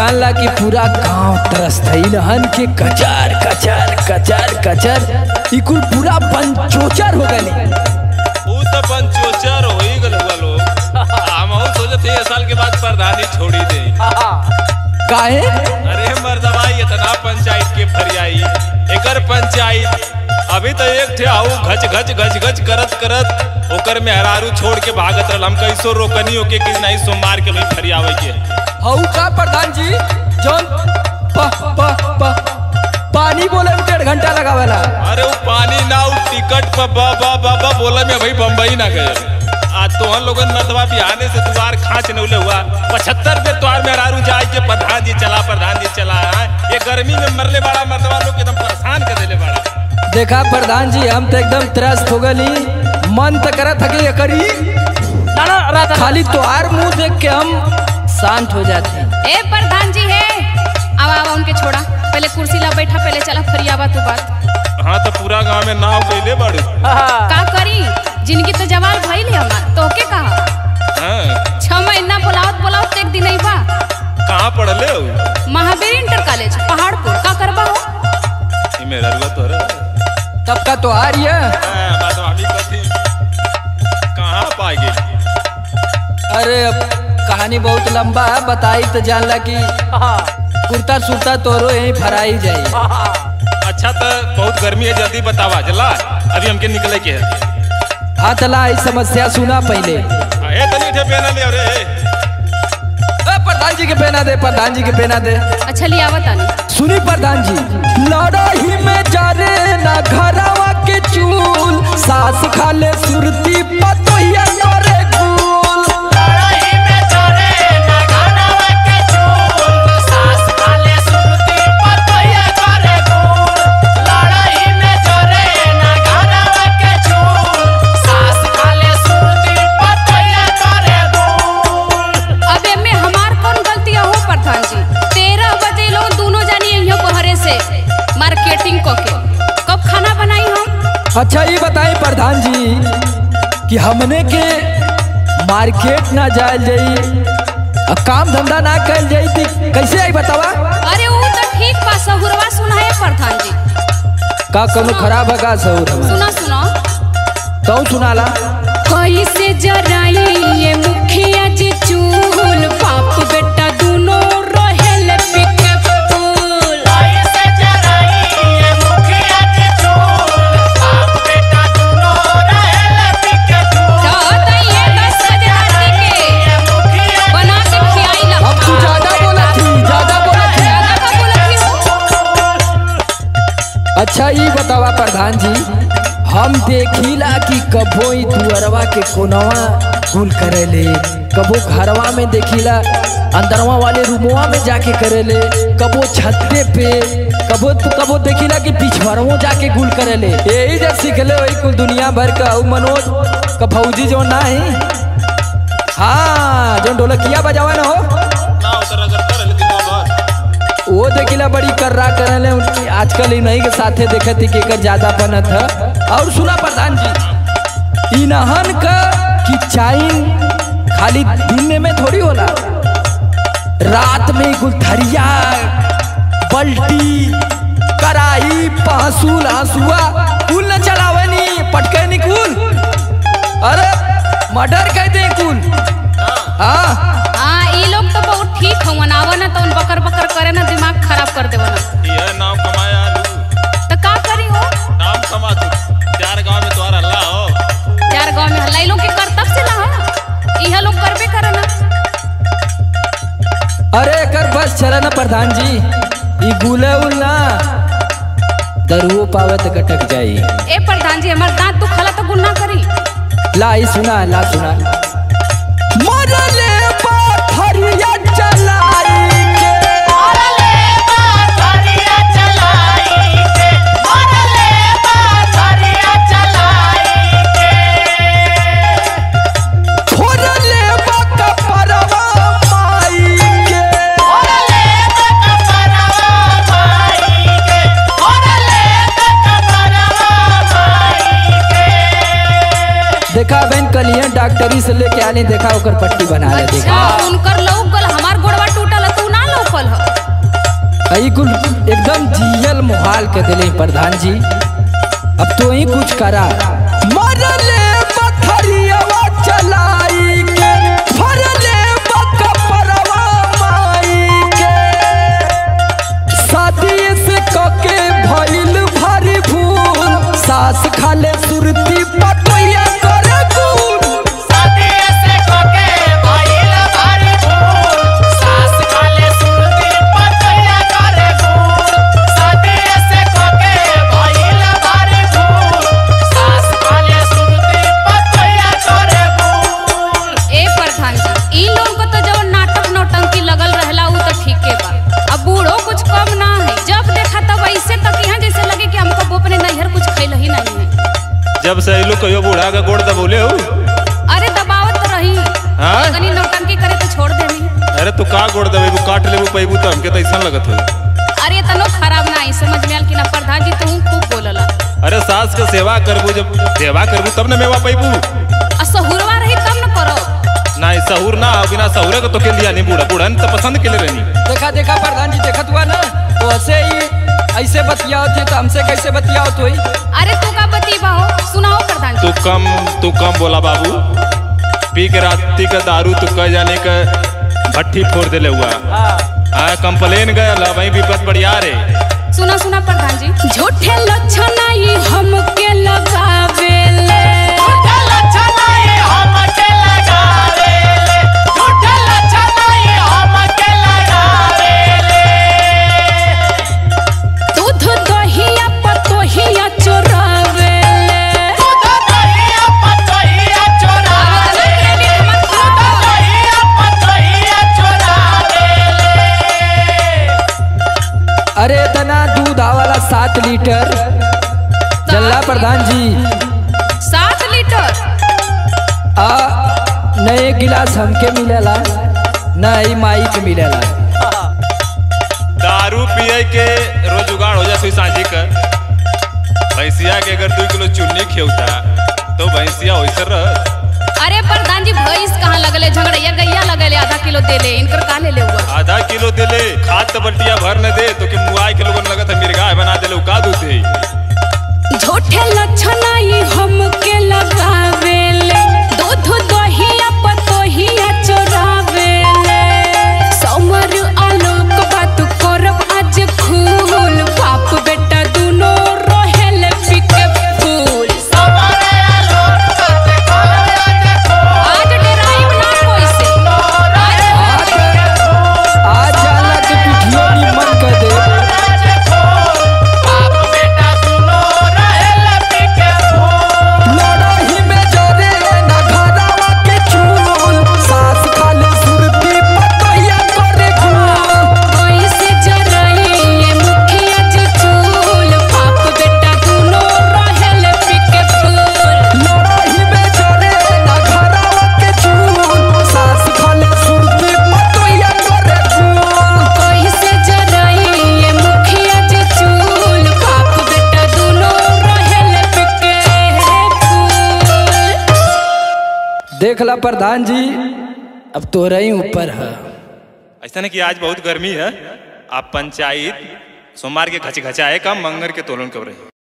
जानला कि पूरा गांव तरसत इन्हन के कचर कचर कचर कचर इकुल पूरा पंचोचर हो गए। वो तो पंचोचर हो ही गल हुआ लोग। हम सोचते 1 साल के बाद प्रधानी छोड़ी दे। काहे? अरे मर्दवाई इतना पंचायत के फरियाई एकर पंचायत अभी तो एक थे आऊ घच घच घच घच करत करत ओकर में हरारू छोड़ के भागत रहल। हम कैसो रोकनी होके कि नहीं सोमवार के भाई फरियावे के हऊ का प्रधान जी जौन पानी बोले में 1.5 घंटा लगावेला। अरे वो पानी ना वो टिकट पर बा बोले में भाई बम्बई ना गए। आज तो हम लोगन मर्दवा बिहाने से द्वार खाँच नौले हुआ 75 पे द्वार में हरारू जाए के प्रधान जी चला ये गर्मी में मरले बड़ा मर्दवा लोग एकदम परेशान कर देले बड़ा। देखा प्रधान जी हम तो एकदम त्रस्त हो गली मन तो करत है कि करी खाली तोहार मुंह देख के हम शांत हो जाते हैं। ए प्रधान जी है अब उनके छोड़ा पहले कुर्सी ला बैठा पहले चला फरियावा तू बात। हाँ तो पूरा गांव में नाव कैले बड़े का करी जिनकी तो जवाल भइल है हमार तो के कहा। हाँ 6 महीना बुलाओ एक दिन नहीं बा। कहाँ पढ़ले हो? महावीर इंटर कॉलेज पहाड़पुर का करबा हो? मेरा रुआ तो तब का तो आ रही है। कहाँ पा गई? अरे कहानी बहुत लंबा है बताई तो जानला कि कुर्ता सुरता तोरो यही फराई जाए। अच्छा तो बहुत गर्मी है जल्दी बतावा चला अभी हमके निकले के है। हाँ चला इस समस्या सुना पहले। पेना ले अरे प्रधान जी के पेना दे प्रधान जी के पेना दे। अच्छा लिया बतानी सुनी प्रधान जी लड़ाई में जाने ना घरवा के चूल सास खाले सुरती पतोहिया करे गुल। लड़ाई में जाने ना घरवा के चूल सास खाले सुरती पतोहिया करे गुल। लड़ाई में जाने ना घरवा के चूल सास खाले सुरती पतोहिया करे गुल। अब में हमार कौन गलतियां हो प्रधान जी? 13 बजे लोग दोनों जानी यहीं बहरे से मार्केटिंग को के कब खाना बनाई हम? अच्छा ये बताएं प्रधान जी कि हमने के मार्केट ना जाए जाई काम धंधा ना कर जाई थी कैसे आई बतावा? अरे वो तो ठीक बा सहुरवा सुना है प्रधान जी। का कोनो खराब है का सहुर? सुना तो सुनाला कैसे जराई ये मुखिया जी चूल बाप बेटा दोनों रहेल पिके फूल। कैसे जराई ये मुखिया जी चूल बाप बेटा दोनों रहेल पिके फूल। तो ये 10 बजे रात के बना के खियाई ला। अब तू ज्यादा बोला थी ज्यादा का बोला थी हो। अच्छा ये बतावा प्रधान जी हम देखिला कि कबो ई दुअरवा के कोनवा गुल करेले कबो घरवा में देखिला अंदरवा वाले रूमवा में जाके करेले कबो छत्ते पे कबो देखिला कि पिछवाड़ों जाके गुल करेले। यही जब सीखले वही कुल दुनिया भर का मनोज का भौजी जो ना है हाँ जो ढोलकिया बजावा ना हो वो देखिला बड़ी कर्रा करले उनकी आजकल इन्हीं के साथे देखे थी कि एकर ज्यादा बनत है। और सुना प्रधान जी इन्हन का कि चाइन खाली दिन में थोड़ी होला रात में गुलथरिया बल्टी कराई पहसूल हंसुआ कुल न चलावनी पटके नहीं कुल। अरे मर्डर कहते कुल। हाँ ये लोग तो बहुत ठीक हवन आवा ना तो बकर बकर करे ना दिमाग खराब कर देवा ना। ये नाम कमाया तो का करी हो? नाम कमा तू 4 गांव में तुम्हारा हल्ला हो। 4 गांव में हल्ला लोग के कर्तव्य से ना यह लोग करबे करे ना। अरे कर बस चला ना प्रधान जी ये गुले उलना दरुओ पावे तो कटक जाई। ए प्रधान जी हमार दांत तू खला तो गुन्ना करी। ला सुना मरले पाथरिया चलाई के मरले पाथरिया चलाई के मरले पाथरिया चलाई के फोड़ले बाका परवा माई के मरले बाका परवा माई के मरले बाका परवा माई के। देखा बहन कलियन डॉक्टरी से लेके आने देखा ओकर पट्टी बना ले देखा। अच्छा उनकर लौकल हमार गोड़वा टूटल तू ना लौकल ह। आई कुल एकदम जियल मुहाल के दिले प्रधान जी। अब तो ही कुछ करा मरले पथरियावा चलाई के भरले बकपरवा माई के शादी से कके भइल भारी भूल सास खाले सुरती पटैया करे गुल शादी से कोके भइल भारी भूल सास खाले सुरती पतैया करे गुल शादी से कोके भइल भारी भूल सास खाले सुरती पतैया करे गुल। ए प्रधान जी ई लोग को तो जब नाटक नौटंकी लगल रहला उ तो ठीके बा। अब बूढ़ो कुछ कम ना है, जब देखा तब ऐसे तक यहाँ जैसे लगे कि हमको वो अपने नैहर कुछ खैल ही नहीं है। जब से लोग कहियो बूढ़ा का गोड़ दबोले हो। अरे दबावत तो रही हाँ? अगनी नौटंकी करे तो छोड़ देनी। अरे तू का गोड़ दबे काट लेबू पैबू तो हमके तो ऐसा लगत हो। अरे तनो खराब ना आई समझ में आल कि ना प्रधान जी तू खूब बोलला। अरे सास के सेवा करबू, जब सेवा करबू तब न मेवा पैबू। आ सहुरवा रही तब न करो। ना सहूर ना बिना सहूरे को तो के लिया नहीं बूढ़ा बूढ़ा तो पसंद के ले रहनी। देखा देखा प्रधान जी देखत हुआ ना तो ऐसे ही ऐसे बतियाओ थे तो हमसे कैसे बतियाओ तो ही। अरे तू का बतीबा हो सुनाओ प्रधान जी। तू कम बोला बाबू। पी के राती का दारू तू कह जाने का भट्टी फोड़ देले हुआ। हाँ कंप्लेन गया ला वही विपत बढ़िया रे। सुना सुना प्रधान जी झूठे लक्षण आई हमके लगावेले झूठे लक्षण आई हमके लगावेले झूठे लक्षण आई हमके लगावेले दूध दहिया पतोहिया चोरावेले दूध दहिया पतोहिया चोरावेले दूध दहिया पतोहिया चोरावेले। अरे तना दूध आवाला 7 लीटर चल्ला प्रधान जी। 7 लीटर आ नए गिलास हमके मिलेला न ही माई के मिलेला। दारू पिए के रोज जुगाड़ हो जाए सांझी का। भैंसिया के अगर 2 किलो चुन्नी खेवता तो भैंसिया वैसे रह। अरे प्रधान जी भैंस कहाँ लगले झगड़ैया गैया लगले आधा किलो देले इनकर का ले हुआ। आधा किलो देले खाद तो बल्टिया भर न दे तो कि मुआई के लोगन लगत है मिर्गाय बना देले का दूध दे। झूठे लक्षण आई हमके लगावेले दूध दहिया पतोहिया चोरावेले समर आलोक बात करब आज खूल बाप बेटा दुनो रहेले पिके फूल। समरे आलोक बात करब आज डराइब ना कोई से आज जाला के पिठियो निमन कर दे। बाप बेटा दुनो रहेला पिके फूल। लड़ाई में जरे ना घरवा के चूल सास खाले सुरती पतैया करे गुल ऐसे जराइए मुखिया चूल बाप बेटा दुनो रहेले पिके फूल। लड़ाई में जरे ना घरवा के चूल सास खाले सुरती पतैया करे गुल कैसे जराइए मुखिया चूल बाप बेटा दुनो रहेले पिके फूल। देखला प्रधान जी अब तो रही ऊपर है। ऐसा नहीं कि आज बहुत गर्मी है। आप पंचायत सोमवार के खचाए कम मंगर के तोलन कब रहे।